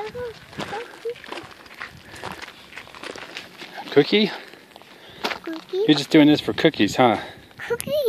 Cookie? Cookie? You're just doing this for cookies, huh? Cookie?